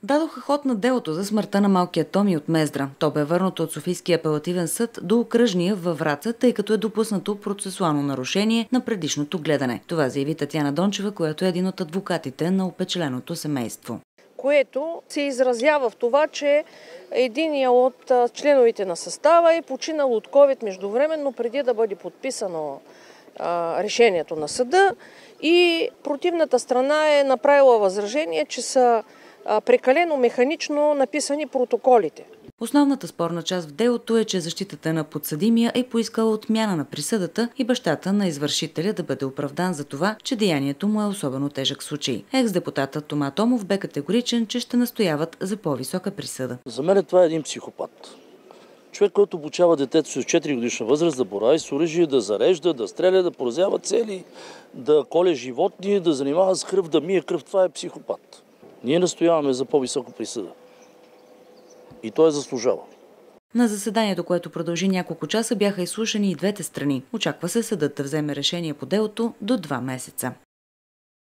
Дадоха ход на делото за смъртта на малкия Томи от Мездра. То бе върнато от Софийския апелативен съд до окръжния във Враца, тъй като е допуснато процесуално нарушение на предишното гледане. Това заяви Татяна Дончева, която е един от адвокатите на опечаленото семейство. Което се изразява в това, че единият от членовете на състава е починал от COVID междувременно, преди да бъде подписано решението на съда, и противната страна е направила възражение, че са прекалено механично написани протоколите. Основната спорна част в делото е, че защитата на подсъдимия е поискала отмяна на присъдата и бащата на извършителя да бъде оправдан за това, че деянието му е особено тежък случай. Екс-депутатът Тома Томов бе категоричен, че ще настояват за по-висока присъда. За мен това е един психопат. Човек, който обучава детето си от 4 годишна възраст да борави с оръжие, да зарежда, да стреля, да поразява цели, да коле животни, да занимава с кръв, да мие кръв. Това е психопат. Ние настояваме за по-висока присъда. И той заслужава. На заседанието, което продължи няколко часа, бяха изслушани и двете страни. Очаква се съдът да вземе решение по делото до 2 месеца.